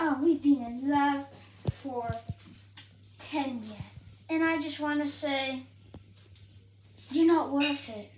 we've been in love for 10 years. And I just want to say, you're not worth it.